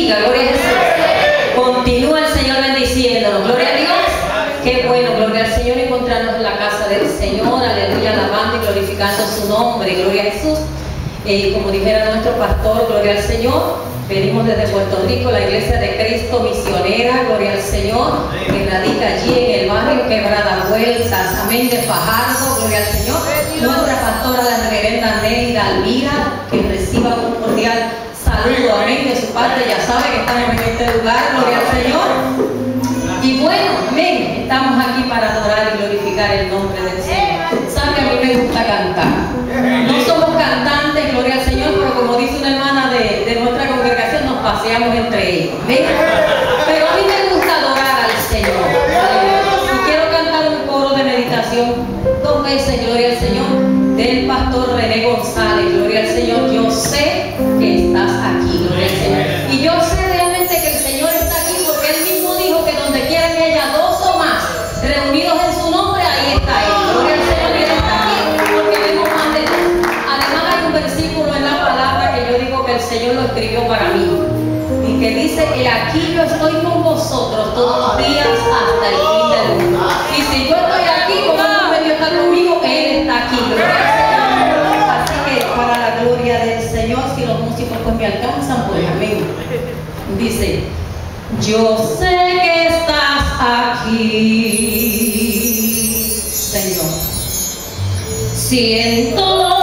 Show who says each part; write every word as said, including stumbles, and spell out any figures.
Speaker 1: bendiga, gloria a Jesús. Continúa el Señor bendiciéndonos, gloria a Dios. Qué bueno, gloria al Señor, encontrarnos en la casa del Señor, aleluya, alabando y glorificando su nombre, gloria a Jesús. Eh, como dijera nuestro pastor, gloria al Señor, venimos desde Puerto Rico, la Iglesia de Cristo Misionera, gloria al Señor, que radica allí en el barrio Quebrada Vueltas, amén, de Fajardo, gloria al Señor. Nuestra pastora, la reverenda Neida Alvira, que reciba un cordial saludo, amén, de su parte, ya sabe que estamos en este lugar, gloria al Señor. Y bueno, amén, estamos aquí para adorar y glorificar el nombre del Señor. Sabe que a mí me gusta cantar. No somos cantantes, gloria al Señor, pero como dice una hermana de, de nuestra congregación, nos paseamos entre ellos. ¿Ven? Pero a mí me gusta adorar al Señor. Si quiero cantar un coro de meditación, dos veces, gloria al Señor, del pastor René González, gloria al Señor. Yo sé que estás aquí, gloria al Señor. Y yo sé realmente que el Señor está aquí porque Él mismo dijo que donde quiera que haya dos o más reunidos en su nombre, ahí está Él. Gloria al Señor, y Él está aquí porque vemos más de dos. Además hay un versículo en la palabra que yo digo que el Señor lo escribió para mí y que dice que aquí yo estoy con vosotros todos los días hasta el fin del mundo. Y si yo estoy aquí, como no me dio estar conmigo, Él está aquí. Gloria al Señor. Así que para la gloria del Señor, si los músicos pues me alcanzan, pues amén. Dice: yo sé que estás aquí, Señor. Siento